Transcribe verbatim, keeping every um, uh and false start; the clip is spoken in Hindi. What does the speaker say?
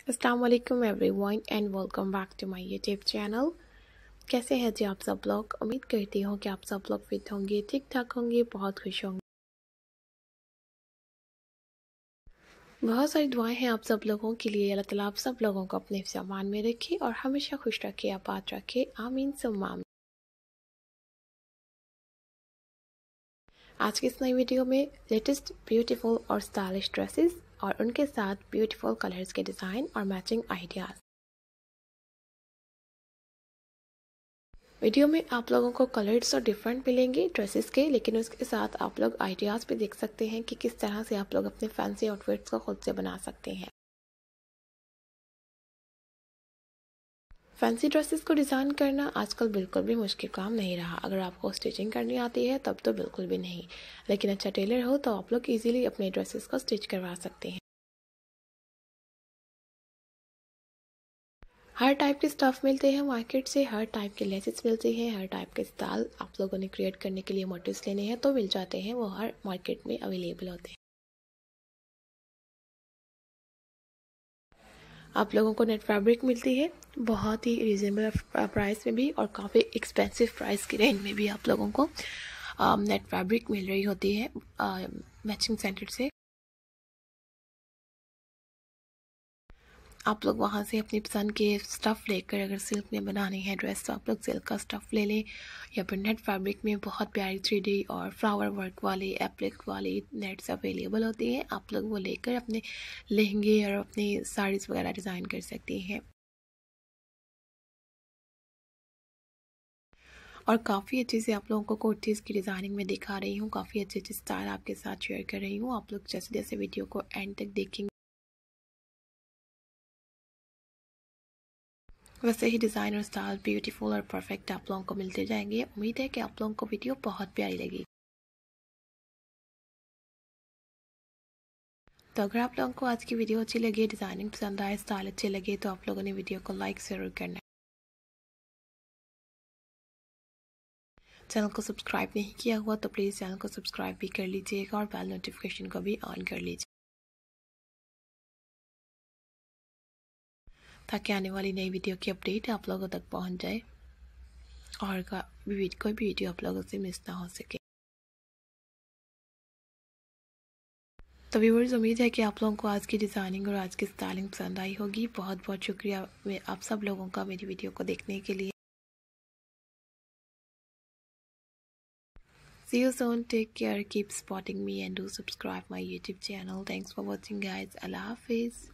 अस्सलाम वालेकुम everyone and welcome back to my YouTube channel. कैसे हैं जी आप सब लोग? उम्मीद करती हूँ कि आप सब लोग फिट होंगे, ठीक ठाक होंगे, बहुत खुश होंगे। बहुत सारी दुआएं हैं आप सब लोगों के लिए। अल्लाह ताला आप सब लोगों को अपने सामान में रखे और हमेशा खुश रखे, आबाद रखे, आमीन सुम्मा आमीन। आज की इस नई वीडियो में लेटेस्ट ब्यूटीफुल और स्टाइलिश ड्रेसेस और उनके साथ ब्यूटीफुल कलर्स के डिज़ाइन और मैचिंग आइडियाज़। वीडियो में आप लोगों को कलर्स तो डिफरेंट मिलेंगे ड्रेसेस के, लेकिन उसके साथ आप लोग आइडियाज़ भी देख सकते हैं कि किस तरह से आप लोग अपने फैंसी आउटफिट्स को खुद से बना सकते हैं। फैंसी ड्रेसेस को डिज़ाइन करना आजकल बिल्कुल भी मुश्किल काम नहीं रहा। अगर आपको स्टिचिंग करनी आती है तब तो बिल्कुल भी नहीं, लेकिन अच्छा टेलर हो तो आप लोग इजीली अपने ड्रेसेस को स्टिच करवा सकते हैं। हर टाइप के स्टफ़ मिलते हैं मार्केट से, हर टाइप के लेसेस मिलते हैं, हर टाइप के स्टाइल आप लोगों ने क्रिएट करने के लिए मोटिव्स लेने हैं तो मिल जाते हैं, वो हर मार्केट में अवेलेबल होते हैं। आप लोगों को नेट फैब्रिक मिलती है बहुत ही रीज़नेबल प्राइस में भी, और काफ़ी एक्सपेंसिव प्राइस की रेंज में भी आप लोगों को नेट फैब्रिक मिल रही होती है मैचिंग सेंटर से। आप लोग वहाँ से अपनी पसंद के स्टफ़ लेकर, अगर सिल्क में बनानी है ड्रेस तो आप लोग सिल्क का स्टफ़ ले लें, या फिर नेट फैब्रिक में बहुत प्यारी थ्री डी और फ्लावर वर्क वाले एप्लिक वाली नेट्स अवेलेबल होती हैं। आप लोग वो लेकर अपने लहंगे और अपनी साड़ीज़ वगैरह डिज़ाइन कर सकती हैं। और काफ़ी अच्छे से आप लोगों को कुर्तीज़ की डिज़ाइनिंग में दिखा रही हूँ, काफ़ी अच्छे अच्छे स्टाइल आपके साथ शेयर कर रही हूँ। आप लोग जैसे जैसे वीडियो को एंड तक देखेंगे वैसे ही डिज़ाइन और स्टाइल ब्यूटीफुल और परफेक्ट आप लोगों को मिलते जाएंगे। उम्मीद है कि आप लोगों को वीडियो बहुत प्यारी लगी। तो अगर आप लोगों को आज की वीडियो अच्छी लगी, डिज़ाइनिंग पसंद आए, स्टाइल अच्छे लगे, तो आप लोगों ने वीडियो को लाइक ज़रूर करना है। चैनल को सब्सक्राइब नहीं किया हुआ तो प्लीज़ चैनल को सब्सक्राइब भी कर लीजिएगा और बेल नोटिफिकेशन को भी ऑन कर लीजिए, ताकि आने वाली नई वीडियो की अपडेट आप लोगों तक पहुंच जाए और कोई भी वीडियो आप लोगों से मिस ना हो सके। तो व्यूअर्स, उम्मीद है कि आप लोगों को आज की डिज़ाइनिंग और आज की स्टाइलिंग पसंद आई होगी। बहुत बहुत शुक्रिया आप सब लोगों का मेरी वीडियो को देखने के लिए। See you soon. Take care. Keep supporting me and do subscribe my YouTube channel. Thanks for watching, guys. Allah Hafiz.